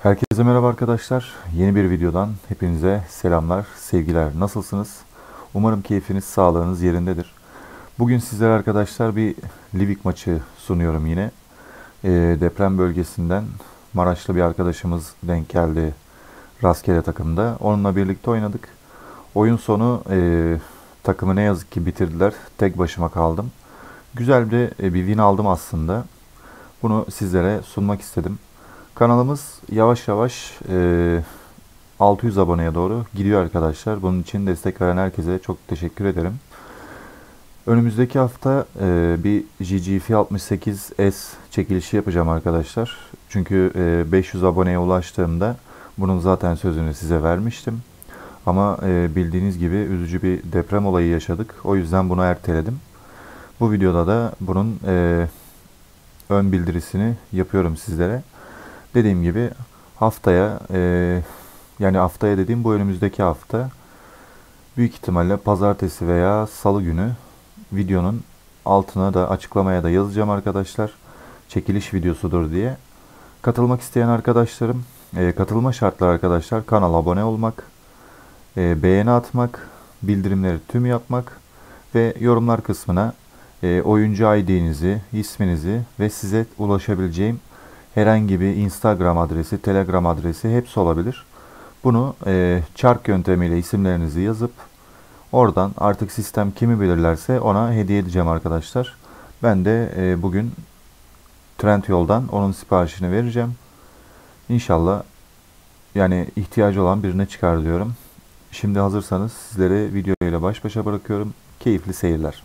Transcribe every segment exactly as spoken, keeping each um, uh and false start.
Herkese merhaba arkadaşlar. Yeni bir videodan hepinize selamlar, sevgiler. Nasılsınız? Umarım keyfiniz, sağlığınız yerindedir. Bugün sizlere arkadaşlar bir Livik maçı sunuyorum yine. E, deprem bölgesinden Maraşlı bir arkadaşımız denk geldi rastgele takımda. Onunla birlikte oynadık. Oyun sonu e, takımı ne yazık ki bitirdiler. Tek başıma kaldım. Güzel bir, e, bir win aldım aslında. Bunu sizlere sunmak istedim. Kanalımız yavaş yavaş e, altı yüz aboneye doğru gidiyor arkadaşlar. Bunun için destek veren herkese çok teşekkür ederim. Önümüzdeki hafta e, bir G G F altmış sekiz S çekilişi yapacağım arkadaşlar. Çünkü e, beş yüz aboneye ulaştığımda bunun zaten sözünü size vermiştim. Ama e, bildiğiniz gibi üzücü bir deprem olayı yaşadık. O yüzden bunu erteledim. Bu videoda da bunun e, ön bildirisini yapıyorum sizlere. Dediğim gibi haftaya e, yani haftaya dediğim bu önümüzdeki hafta büyük ihtimalle pazartesi veya salı günü videonun altına da açıklamaya da yazacağım arkadaşlar. Çekiliş videosudur diye. Katılmak isteyen arkadaşlarım e, katılma şartları arkadaşlar kanala abone olmak, e, beğeni atmak, bildirimleri tüm yapmak ve yorumlar kısmına e, oyuncu I D'nizi, isminizi ve size ulaşabileceğim herhangi bir Instagram adresi, Telegram adresi hepsi olabilir. Bunu e, çark yöntemiyle isimlerinizi yazıp oradan artık sistem kimi belirlerse ona hediye edeceğim arkadaşlar. Ben de e, bugün Trendyol'dan onun siparişini vereceğim. İnşallah yani ihtiyacı olan birine çıkar diyorum. Şimdi hazırsanız sizleri videoyla baş başa bırakıyorum. Keyifli seyirler.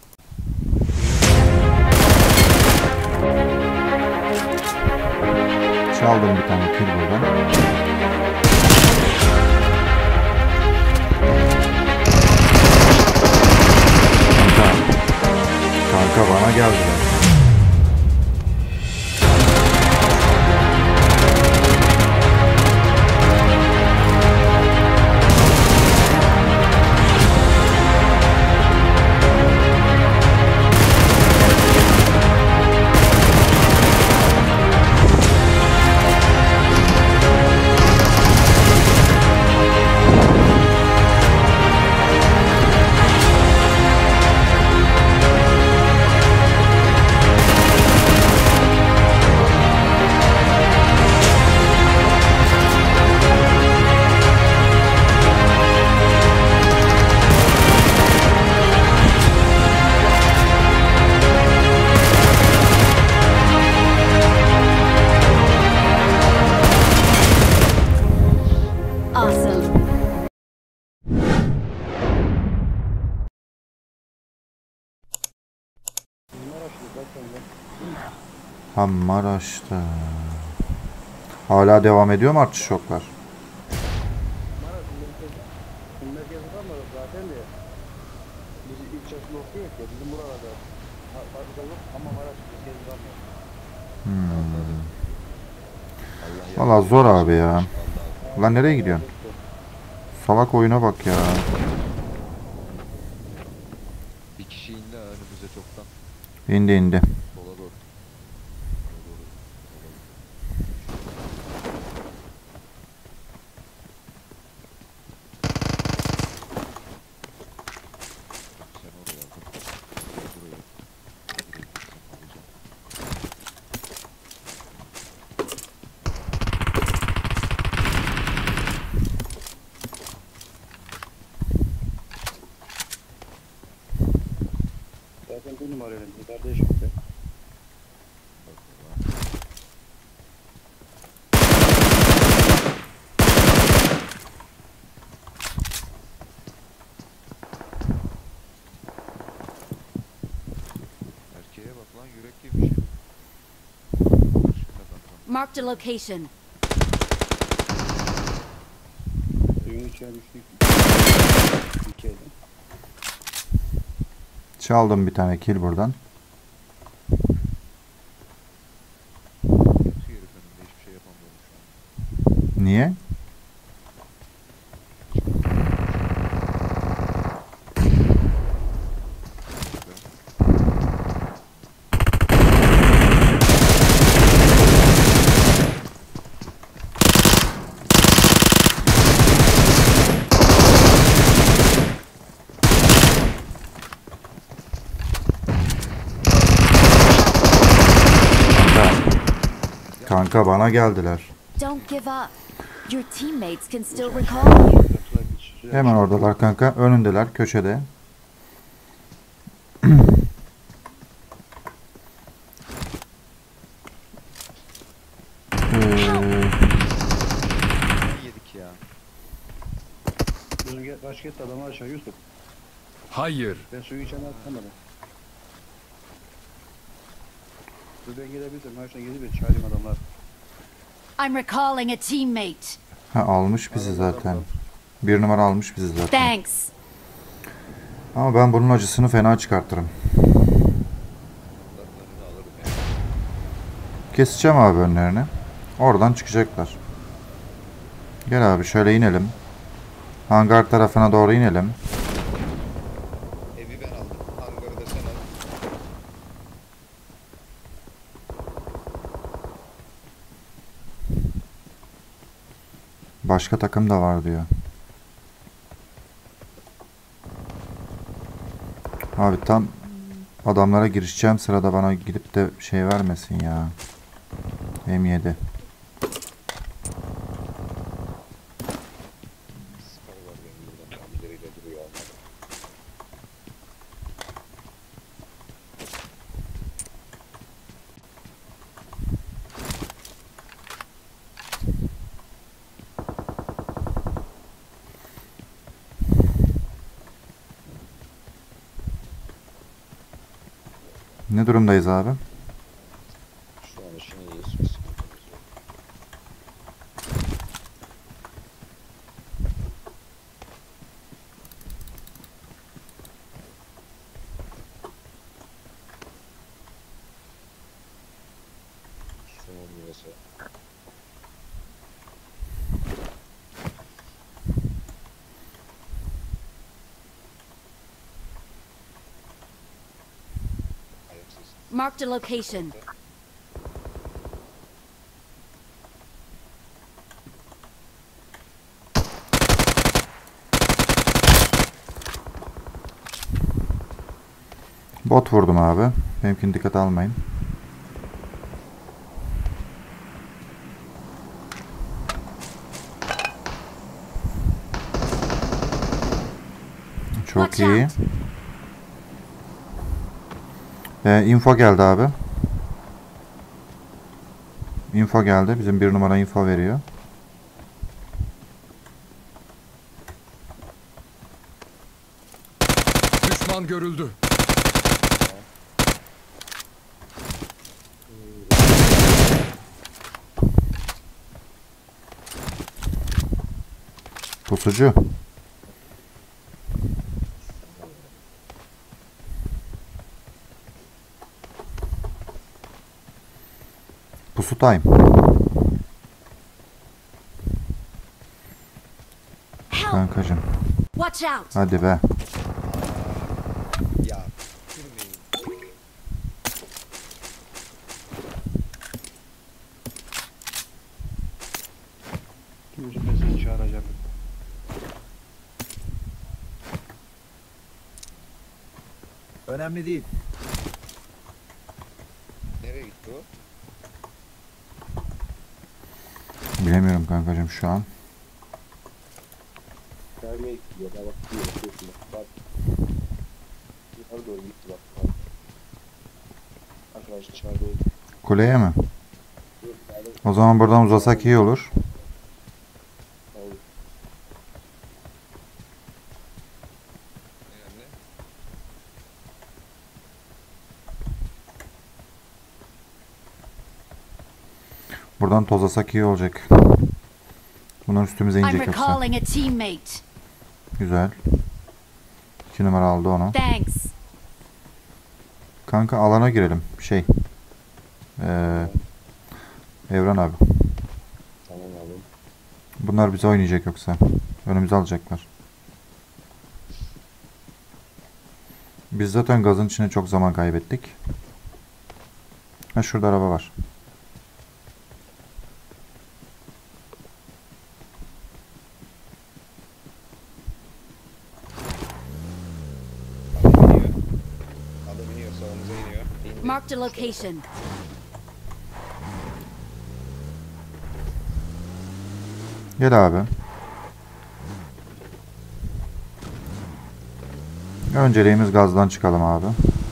Çaldım bir tane kill buradan. Kanka. Kanka bana geldiler. Ha Maraş'ta. Hala devam ediyor mu artış şoklar? Hmm. Valla zor abi ya. Lan nereye gidiyorsun? Salak oyuna bak ya. Bir kişi indi önümüze çoktan. İndi indi. Sola doğru. Sen oraya aldın. Buraya. Zaten bu numarayla kardeşim de. Erkeğe bak lan yürek yemiş. Marked a location. Suyun içine düştük. İki elden. Çaldım bir tane kill buradan. Hepsi herif önümde hiçbir şey yapamıyorum şu an. Niye? Kanka bana geldiler. Don't give up. Your teammates can still recall you. Yatılar bir süre- Hemen oradalar kanka. Önündeler köşede. Ee, Yedik ya. Bizim gel, kaç kez adamı aşağı Yusuf. Hayır. Ben suyu içen atamadım. Dur ben gelebilirsem aşağı gelip de çağırayım adamlar. I'm recalling a teammate. ha, almış bizi zaten. Bir numara almış bizi zaten. Thanks. Ama ben bunun acısını fena çıkartırım. Bunların önünü alırım ya. Keseceğim abi önlerini. Oradan çıkacaklar. Gel abi şöyle inelim. Hangar tarafına doğru inelim. Evi ben aldım. Hangarı da sen al. Başka takım da var diyor. Abi tam adamlara girişeceğim sırada bana gidip de şey vermesin ya. M yedi. Skar var benim buradan. Abileriyle duruyor almadım. Ne durumdayız abi? Şu an için iyiyiz. Bir sıkıntımız yok. Şunun üyesi. Ayaksız. Marked a location. Bot vurdum abi. Benimkini dikkat almayın. Çok Watch iyi. out. Ee, info geldi abi. Info geldi. Bizim bir numara info veriyor. Düşman görüldü. Pusucu. Pusu time. Help. Kankacım. Watch out. Hadi be. Ya. Kırmayın. Yusuf ben seni çağıracağım. Önemli değil. Nereye gitti o? Bilemiyorum kankacım şu an. Gelmeye gidiyor. Ben bak diyor. Diyorsun bak. Bak. Yukarı doğru gitti bak. Bak. Arkadaş dışarıda oldu. Kuleye mi? Yok, yani, O zaman buradan uzasak iyi olur. yani, Önemli. Buradan tozlasak iyi olacak. Bunlar üstümüze I'm inecek yoksa. recalling a teammate. Güzel. İki numara aldı onu. Thanks. Kanka alana girelim. Şey. Ee, Evren abi. tamam abi. Bunlar bize oynayacak yoksa. Önümüze alacaklar. Biz zaten gazın içine çok zaman kaybettik. Ha şurada araba var. Adam iniyor. Adam iniyor. Sağımıza iniyor. İndi. Marked a location. Gel abi. Önceliğimiz gazdan çıkalım abi.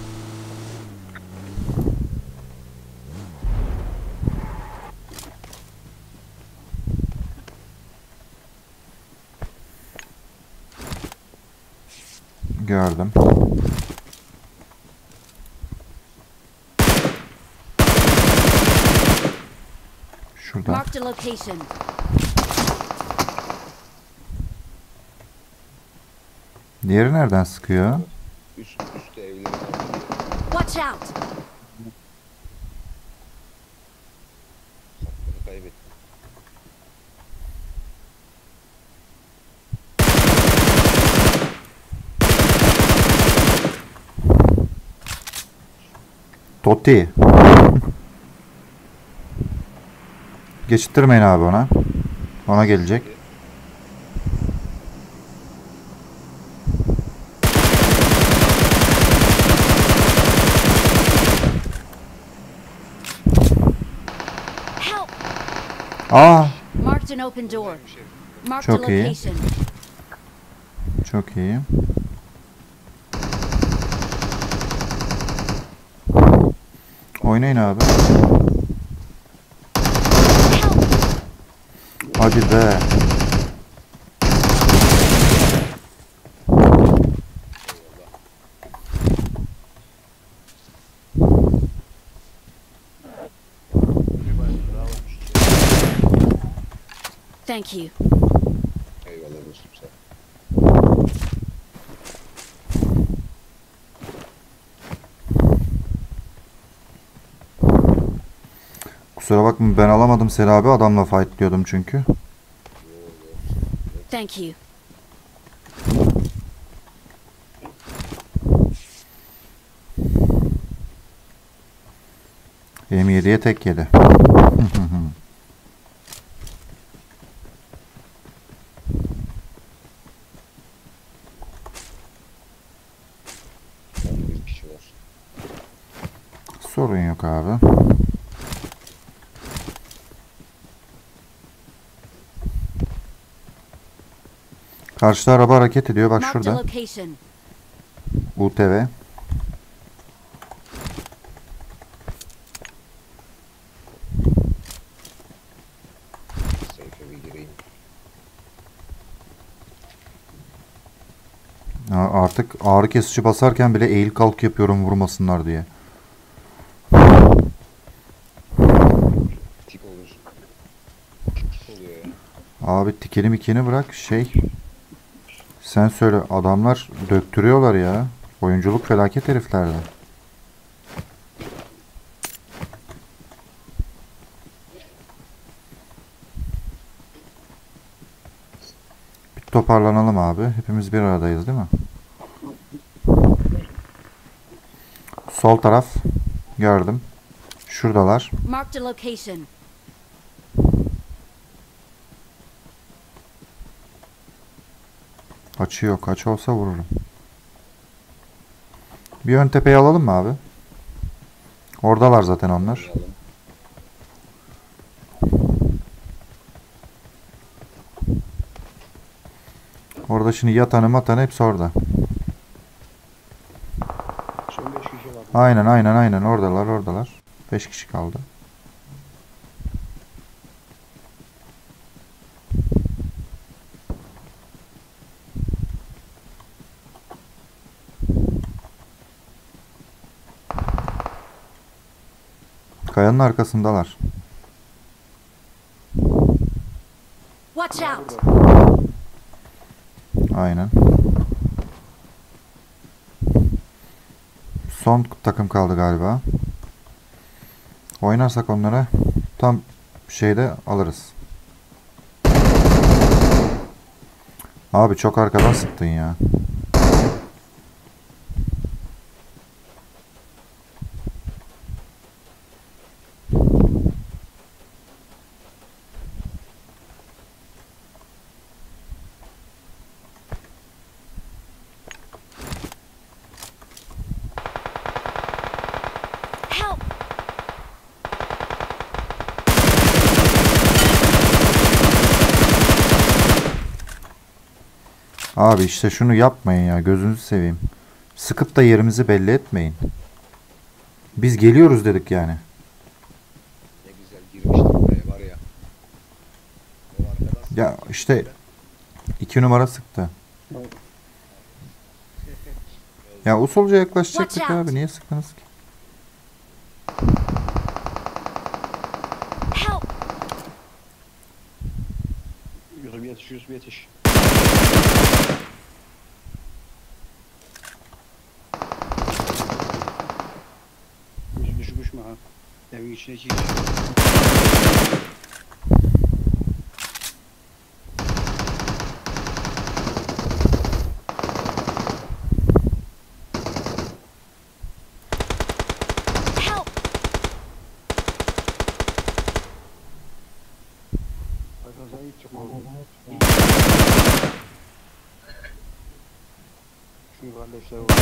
Gördüm. Şurada. Marked a location. Diğeri nereden sıkıyor? Üst üstte evlerin altında. Watch out! Saklını kaybettim. Totti. Geçittirmeyin abi ona. Ona gelecek. Help! Aa, Marked an open door. Marked a Çok iyi. location. çok iyi. Oynayın abi. Hadi be. Thank you. Eyvallah dostum sağ ol. Kusura bakma ben alamadım seni abi. Adamla fight diyordum çünkü. Thank you. M yediye tek yedi. on bir kişi var. Sorun yok abi. Karşıda araba hareket ediyor. Bak Marked a şurada. location. U T V. Seyfe bir gireyim. Ya artık ağrı kesici basarken bile eğil kalk yapıyorum vurmasınlar diye. Tik olur. Tik oluyor ya. Abi tikeni mikeni bırak şey. Sen söyle adamlar döktürüyorlar ya. Oyunculuk felaket heriflerden. Bir toparlanalım abi. Hepimiz bir aradayız değil mi? Sol taraf. Gördüm. Şuradalar. Marked a location. Açı yok. Açı olsa vururum. Bir ön tepeyi alalım mı abi? Oradalar zaten onlar. Oynayalım. Orada şimdi yatanı matanı hepsi orada. Son beş kişi var. Aynen aynen aynen oradalar oradalar. beş kişi kaldı. Kayanın arkasındalar. Watch out! Aynen. Son takım kaldı galiba. Oynarsak onlara tam şeyde alırız. Abi çok arkadan sıktın ya. Help! Abi işte şunu yapmayın ya, gözünüzü seveyim. Sıkıp da yerimizi belli etmeyin. Biz geliyoruz dedik yani. Ne güzel girmiştim buraya var ya. O arkadan Ya işte iki numara sıktı. Ya usulca yaklaşacaktık Watch out. abi, niye sıktınız ki? Help! Yusuf yetiş, Yusuf yetiş. Yusuf düşmüş mü ha? Evin içine iki kişi. Help! Arkadaşlar hiç çıkmadı. Şu kardeşler var.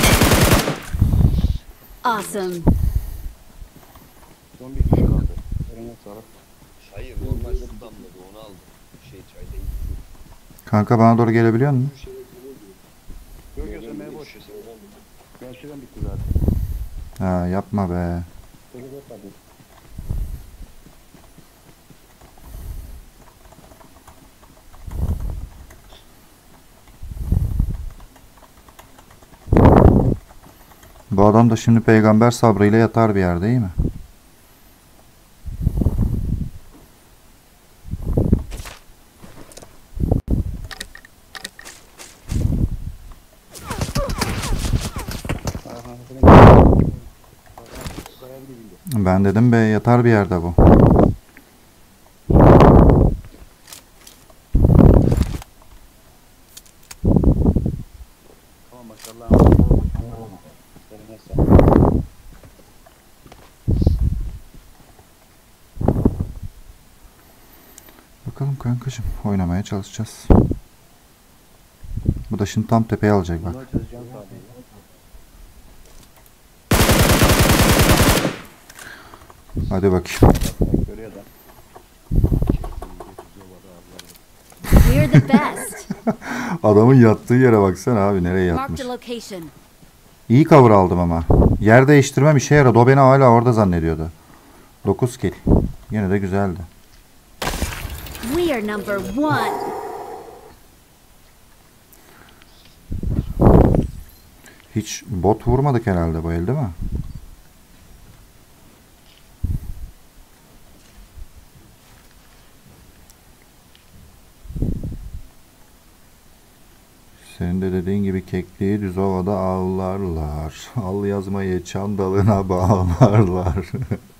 Awesome. Son bir kişi kaldı. Eline sağlık. hayır normal su damladı onu aldım. Şey çay değil. Kanka bana doğru gelebiliyor musun? Yok yok sen beni boş ver. Ben sürem bitti zaten. Ha yapma be. Bu adam da şimdi peygamber sabrıyla yatar bir yerde, değil mi? Ayhan senin Bayağı bir bildi. Ben dedim be, yatar bir yerde bu. Tamam maşallah. Eline sağlık. Bakalım kankacığım, oynamaya çalışacağız. Bu da şimdi tam tepeye alacak bak. Bunlar çözeceğim tabii. Hadi bakayım. Görüyor da. We're the best. Adamın yattığı yere baksana abi, nereye yatmış. Marked a location. İyi cover aldım ama. Yer değiştirmem işe yaradı. O beni hala orada zannediyordu. dokuz kill. Yine de güzeldi. We are number one. Hiç bot vurmadık herhalde bu el, değil mi? Senin de dediğin gibi kekliği düz ovada avlarlar. Al yazmayı çan dalına bağlarlar.